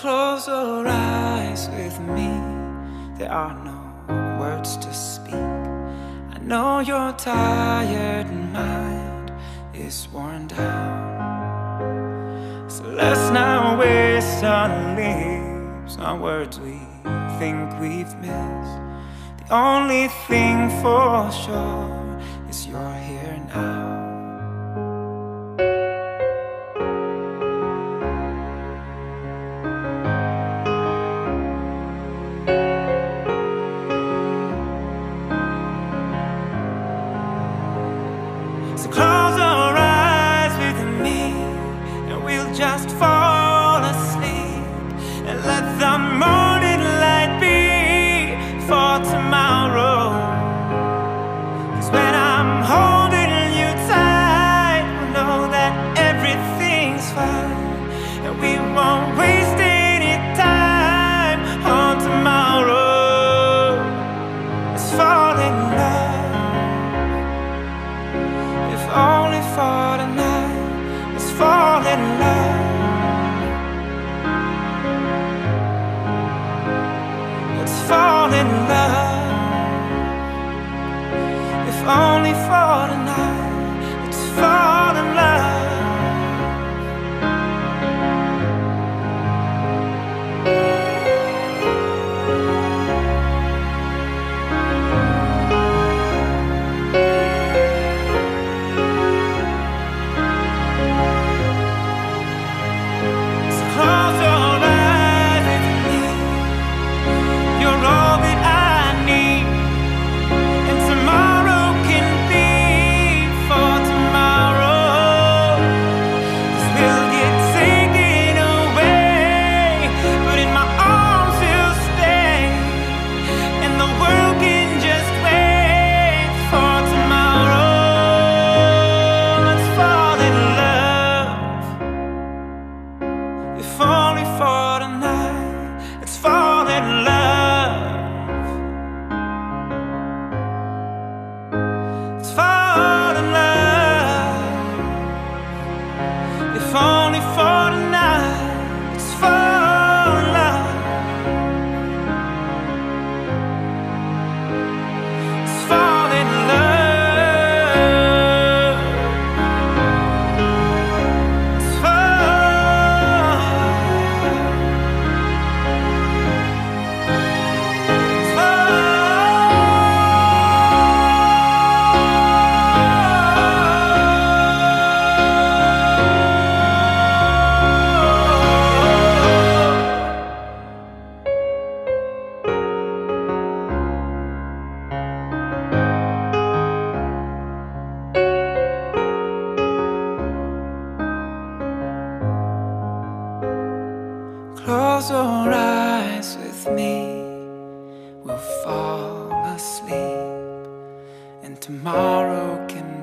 close your eyes with me. There are no words to speak. I know your tired mind is worn down. So let's not waste our lips on words we think we've missed. The only thing for sure is you're here now. So close your eyes with me, and we'll just fall asleep, and let the morning light be for tomorrow. 'Cause when I'm holding you tight, we'll know that everything's fine, and we won't waste any time on tomorrow. Let's fall in love, if only for tonight. Let's fall in love. Let's fall in love, if only for tonight. Let's fall in love. Close your eyes with me. You're all that I need, and tomorrow can be for tomorrow. 'Cause we'll get taken away, but in my arms you'll stay, and the world can just wait for tomorrow. Let's fall in love, if only for tonight. Let's fall in love. Let's fall in love, if only for tonight. Let's fall in love. Let's fall in love. Let's fall. Close your eyes with me, we'll fall asleep, and tomorrow can